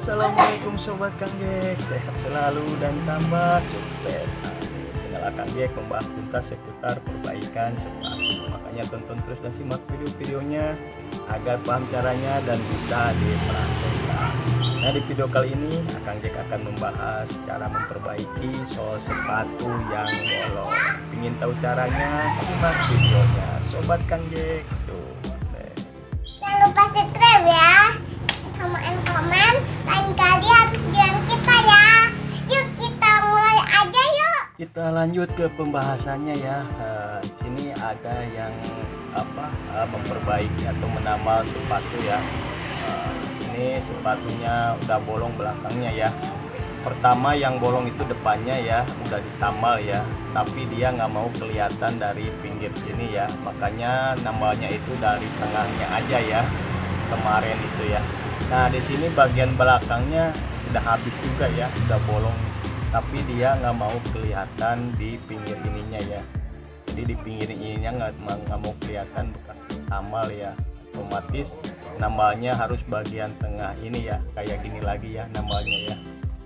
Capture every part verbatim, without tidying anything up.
Assalamualaikum Sobat Kang Jack, sehat selalu dan tambah sukses. Amin. Tinggal Kang Jack membahas tuntas seputar perbaikan sepatu. Makanya tonton terus dan simak video-videonya agar paham caranya dan bisa dipraktekkan. Nah, di video kali ini Kang Jack akan membahas cara memperbaiki sol sepatu yang bolong. Ingin tahu caranya? Simak videonya Sobat Kang Jack. Sukses. Jangan lupa subscribe ya, sama komen, dan kalian video kita ya. Yuk kita mulai aja yuk. Kita lanjut ke pembahasannya ya. Uh, di sini ada yang apa uh, memperbaiki atau menamal sepatu ya. Uh, ini sepatunya udah bolong belakangnya ya. Pertama yang bolong itu depannya ya, udah ditamal ya. Tapi dia nggak mau kelihatan dari pinggir sini ya. Makanya namanya itu dari tengahnya aja ya. Kemarin itu ya. Nah di sini bagian belakangnya udah habis juga ya, udah bolong. Tapi dia nggak mau kelihatan di pinggir ininya ya. Jadi di pinggir ininya nggak nggak mau kelihatan bekas tamal ya. Otomatis namanya harus bagian tengah ini ya, kayak gini lagi ya namanya ya.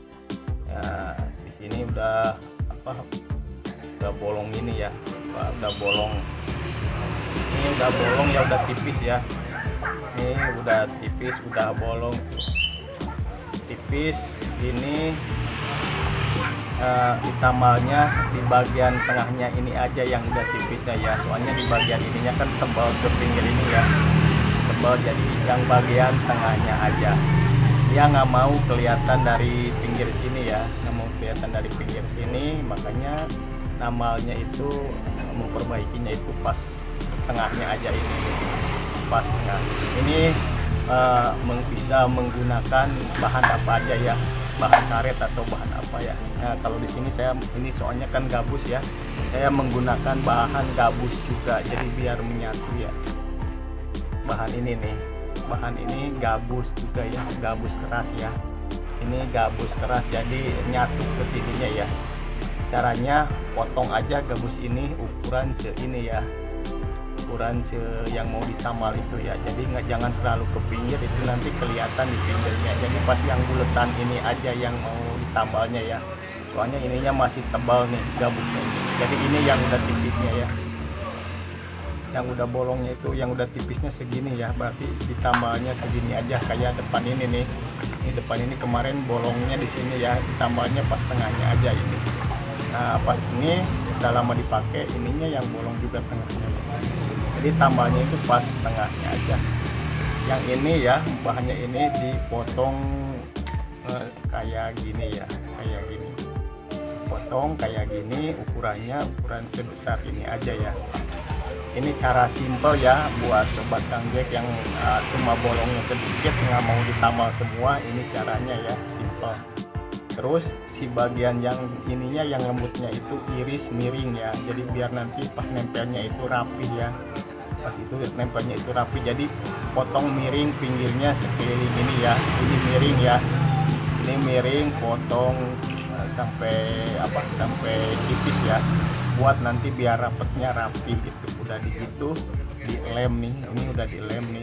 Nah di sini udah apa? Udah bolong ini ya, udah bolong. Ini udah bolong ya, udah tipis ya. Ini udah tipis, udah bolong tipis. Ini uh, ditamalnya di bagian tengahnya ini aja yang udah tipisnya ya, soalnya di bagian ininya kan tebal ke pinggir ini ya, tebal, jadi yang bagian tengahnya aja dia nggak mau kelihatan dari pinggir sini ya, nggak mau kelihatan dari pinggir sini. Makanya namalnya itu memperbaikinya itu pas tengahnya aja ini, pas tengah ini. Uh, bisa menggunakan bahan apa aja ya, bahan karet atau bahan apa ya. Nah kalau di sini saya ini soalnya kan gabus ya, saya menggunakan bahan gabus juga, jadi biar menyatu ya. Bahan ini nih, bahan ini gabus juga ya, gabus keras ya. Ini gabus keras jadi nyatu ke sininya ya. Caranya potong aja gabus ini ukuran seini ya, ukuran se yang mau ditamal itu ya. Jadi nggak, jangan terlalu ke pinggir, itu nanti kelihatan di pinggirnya. Jadi pas yang buletan ini aja yang mau ditamalnya ya, soalnya ininya masih tebal nih gabusnya. Jadi ini yang udah tipisnya ya, yang udah bolongnya itu yang udah tipisnya segini ya, berarti ditamalnya segini aja. Kayak depan ini nih, ini depan ini kemarin bolongnya di sini ya, ditamalnya pas tengahnya aja ini. Nah pas ini udah lama dipakai, ininya yang bolong juga tengahnya ya. Jadi tambalnya itu pas tengahnya aja. Yang ini ya, bahannya ini dipotong eh, kayak gini ya, kayak gini. Potong kayak gini, ukurannya ukuran sebesar ini aja ya. Ini cara simple ya buat Sobat Kang Jack yang uh, cuma bolongnya sedikit, nggak mau ditamal semua. Ini caranya ya, simple. Terus si bagian yang ininya yang lembutnya itu iris miring ya, jadi biar nanti pas nempelnya itu rapi ya, pas itu nempelnya itu rapi. Jadi potong miring pinggirnya sekeliling ini ya, ini miring ya, ini miring, potong uh, sampai apa sampai tipis ya, buat nanti biar rapetnya rapi gitu. Udah gitu dilem nih, ini udah dilem nih.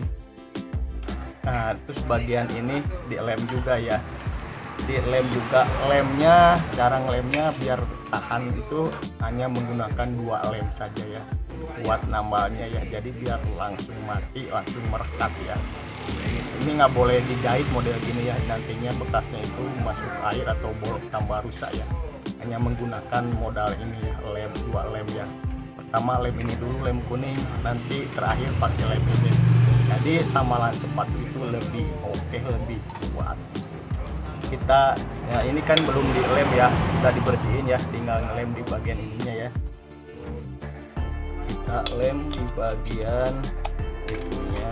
Nah terus bagian ini dilem juga ya, dilem juga. Lemnya, cara ngelemnya biar tahan itu hanya menggunakan dua lem saja ya, buat nambalnya ya. Jadi biar langsung mati, langsung merekat ya. Ini nggak boleh dijahit model gini ya, nantinya bekasnya itu masuk air atau bolong tambah rusak ya. Hanya menggunakan modal ini ya, lem, dua lem ya. Pertama lem ini dulu, lem kuning, nanti terakhir pakai lem ini. Jadi tamalan sepatu itu lebih oke, lebih kuat. Kita ya ini kan belum dilem ya, udah dibersihin ya, tinggal ngelem di bagian ininya ya. Kita lem di bagian ininya.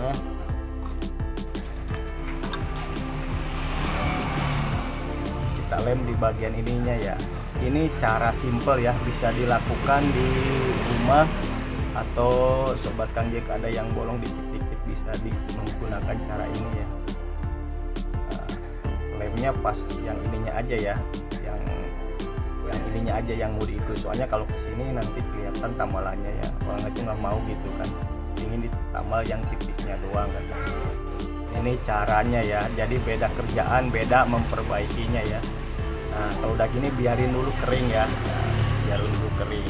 Kita lem di bagian ininya ya. Ini cara simple ya, bisa dilakukan di rumah atau Sobat Kang Jack ada yang bolong dikit-dikit bisa di menggunakan cara ini ya. Lemnya pas yang ininya aja ya, yang yang ininya aja yang mau itu. Soalnya kalau kesini nanti kelihatan tamalannya ya, orang itu nggak mau gitu kan, ingin ditamal yang tipisnya doang kan. ini caranya ya. Jadi beda kerjaan, beda memperbaikinya ya. Nah kalau udah gini biarin dulu kering ya. Nah, biarin dulu kering.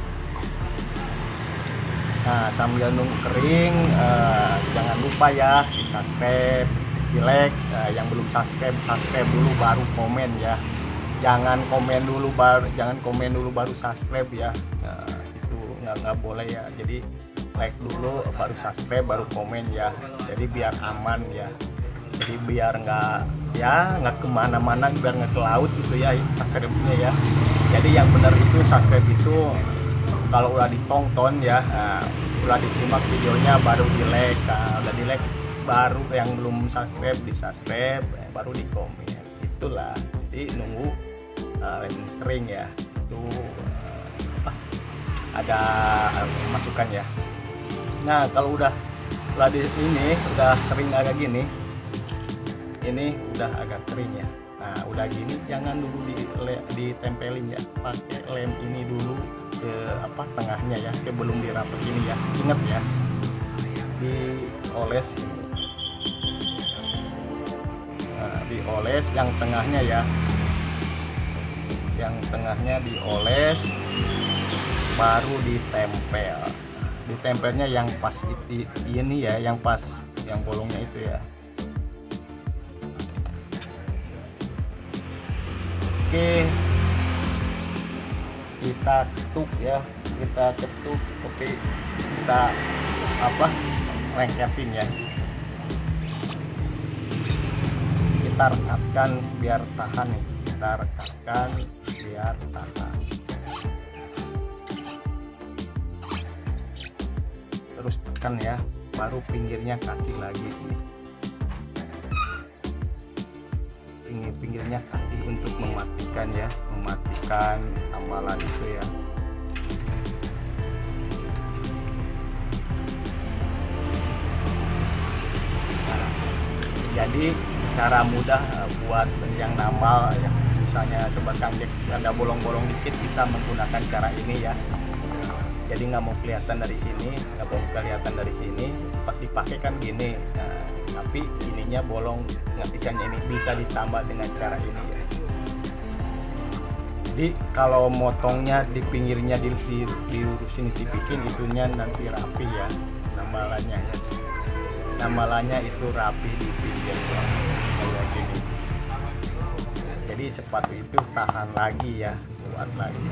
Nah sambil nunggu kering, uh, jangan lupa ya di subscribe, di like. Uh, yang belum subscribe, subscribe dulu baru komen ya. Jangan komen dulu baru, jangan komen dulu baru subscribe ya. Uh, itu nggak nggak boleh ya. Jadi like dulu, baru subscribe, baru komen ya. Jadi biar aman ya. Jadi biar nggak ya nggak kemana-mana, biar nggak ke laut gitu ya subscribe-nya ya. Jadi yang benar itu subscribe itu kalau udah ditonton ya, nah, udah disimak videonya baru di like. Nah, udah di like baru yang belum subscribe di subscribe, baru di komen. Itulah. Jadi nunggu uh, kering ya. Itu uh, apa? Ada uh, masukan ya. Nah kalau udah udah di ini udah kering agak gini, ini udah agak kering ya. Nah udah gini jangan dulu di ditempelin ya, pakai lem ini dulu ke apa tengahnya ya, sebelum dirapet ini ya. Ingat ya, dioles ini. Nah, dioles yang tengahnya ya, yang tengahnya dioles, baru ditempel. Ditempelnya yang pas itu ini ya, yang pas yang bolongnya itu ya. Oke, kita ketuk ya, kita ketuk, oke, kita apa lengketin ya, kita rekatkan biar tahan nih, kita rekatkan biar tahan. Terus tekan ya, baru pinggirnya kasih lagi ini. Pinggir-pinggirnya kasih untuk mematikan ya, mematikan tambalan itu ya. Nah, jadi cara mudah buat yang nambal ya, misalnya coba Kang Jack ada bolong-bolong dikit bisa menggunakan cara ini ya. Jadi nggak mau kelihatan dari sini, nggak mau kelihatan dari sini, pas dipakai kan gini. Nah, tapi ininya bolong, nggak bisanya ini bisa ditambah dengan cara ini ya. Jadi kalau motongnya di pinggirnya di, di, diurusin tipisin, itunya nanti rapi ya, nambalannya ya. Nambalannya itu rapi di pinggir kayak gini. Jadi sepatu itu tahan lagi ya, kuat lagi.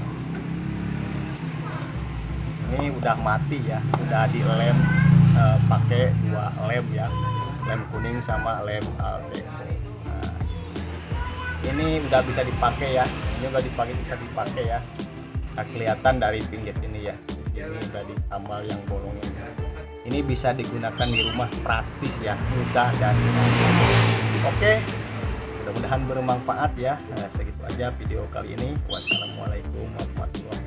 Ini udah mati ya, udah dilem uh, pakai dua lem ya, lem kuning sama lem Alteco. Nah, ini udah bisa dipakai ya, ini udah dipakai bisa dipakai ya. Nah, kelihatan dari pinggir ini ya, di sini udah ditambal yang bolong ini. Ini bisa digunakan di rumah, praktis ya, mudah dan oke. Mudah-mudahan bermanfaat ya. Nah, segitu aja video kali ini. Wassalamualaikum warahmatullahi wabarakatuh.